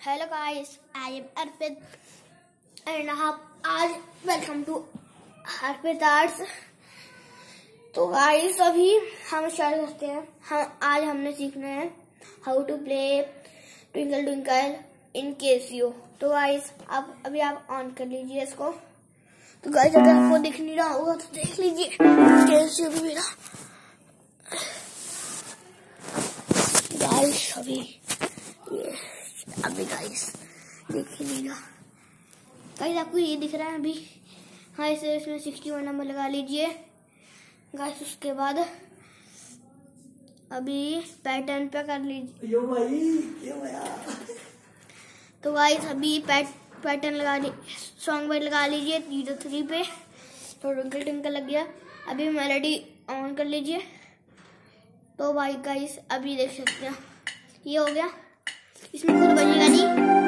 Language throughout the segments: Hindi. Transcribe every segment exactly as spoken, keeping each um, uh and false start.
Hello guys, I am Arpit and आज वेलकम टू अर्पित आर्ट्स। तो गाइस अभी हम स्टार्ट करते हैं। हम आज हमने सीखना है how to play twinkle twinkle in Casio. तो गाइस अब अभी आप ऑन कर लीजिए इसको। तो गाइस अगर आपको दिख नहीं रहा होगा तो देख लीजिए केसियो भी मेरा गाइस अभी ये अभी गाइस देख लीजिएगा। गाइस आपको ये दिख रहा है अभी। हाँ इसे इसमें सिक्सटी वन नंबर लगा लीजिए गाइस। उसके बाद अभी पैटर्न पे कर लीजिए। यो भाई यो भैया। तो गाइस अभी पैट पैटर्न लगा ली सॉन्ग पे लगा लीजिए जीरो थ्री पे। तो ट्विंकल ट्विंकल लग गया। अभी मेलोडी ऑन कर लीजिए। तो भाई गाइस अभी देख सकते हैं ये हो गया। इसमें खुद बजेगा नहीं।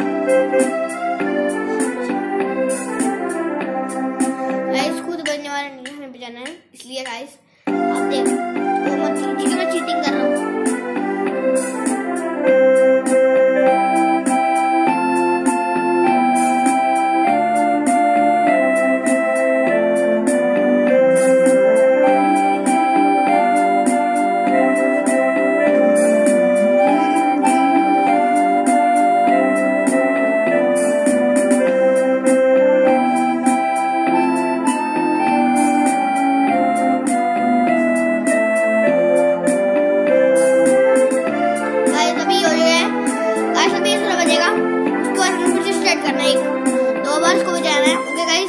गाइस खुद बजने वाला नहीं है, हमें बजाना है। इसलिए गाइस आप देख वो मत कीजिए कि मैं चीटिंग कर रहा हूँ। दो बार इसको बजाना है। ओके गाइस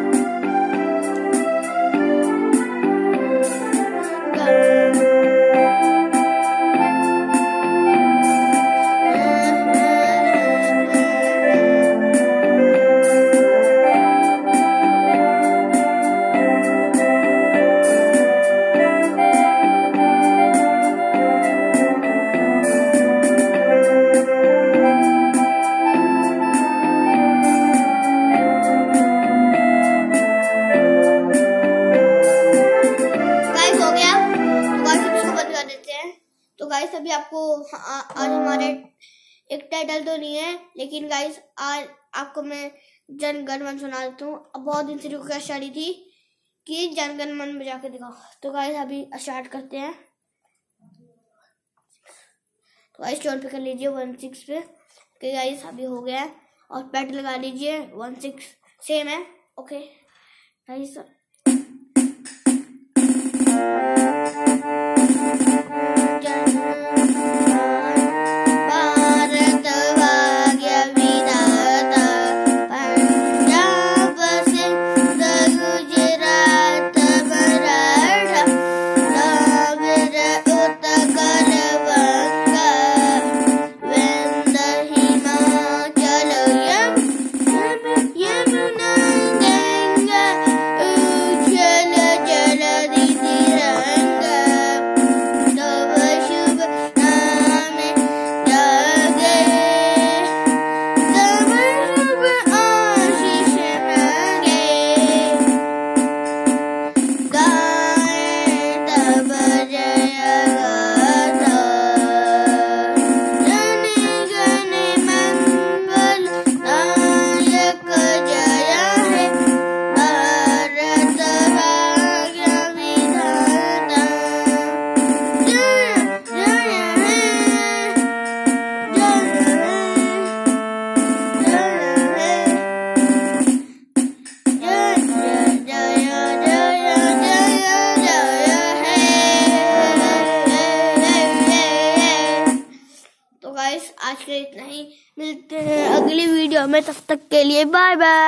तो गाइस अभी आपको आ, आज हमारे एक टाइटल तो नहीं है, लेकिन गाइस आज आपको मैं जन गण मन सुना देता हूँ। बहुत दिन से रिक्वेस्ट आ रही थी कि जन गण मन बजा के दिखाओ। तो गाइस अभी स्टार्ट करते हैं। तो गाइस टोन पे कर लीजिए वन सिक्स पे। ओके गाइस अभी हो गया है। और पैट लगा लीजिए वन सिक्स सेम है। ओके गाइस आज के इतना ही। मिलते हैं अगली वीडियो में, तब तक के लिए बाय बाय।